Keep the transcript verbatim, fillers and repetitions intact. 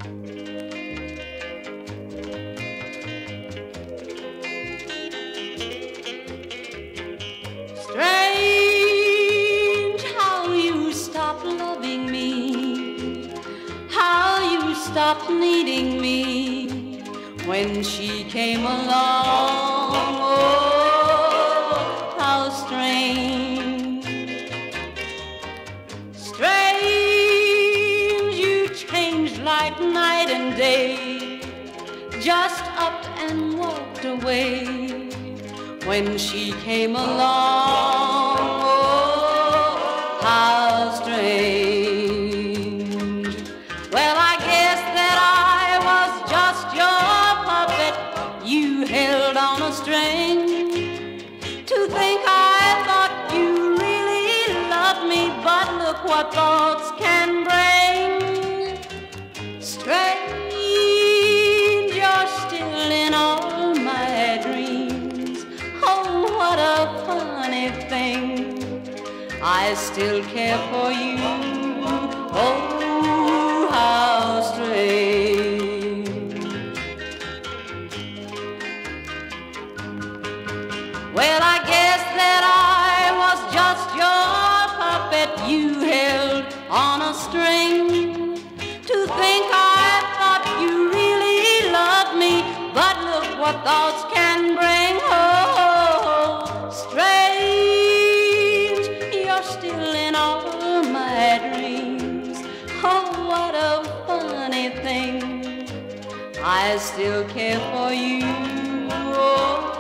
Strange how you stopped loving me, how you stopped needing me when she came along. Oh, how strange. Strange, you changed like night and day, just up and walked away when she came along. Oh, how strange. Well, I guess that I was just your puppet you held on a string. To think I thought you really loved me, but look what thoughts can bring. Strange, you're still in all my dreams. Oh, what a funny thing. I still care for you. Oh, how strange. Well, I guess that I was just your puppet you held on a string. To think I thought you really loved me, but look what thoughts can bring. Oh, strange, you're still in all my dreams. Oh, what a funny thing. I still care for you. Oh,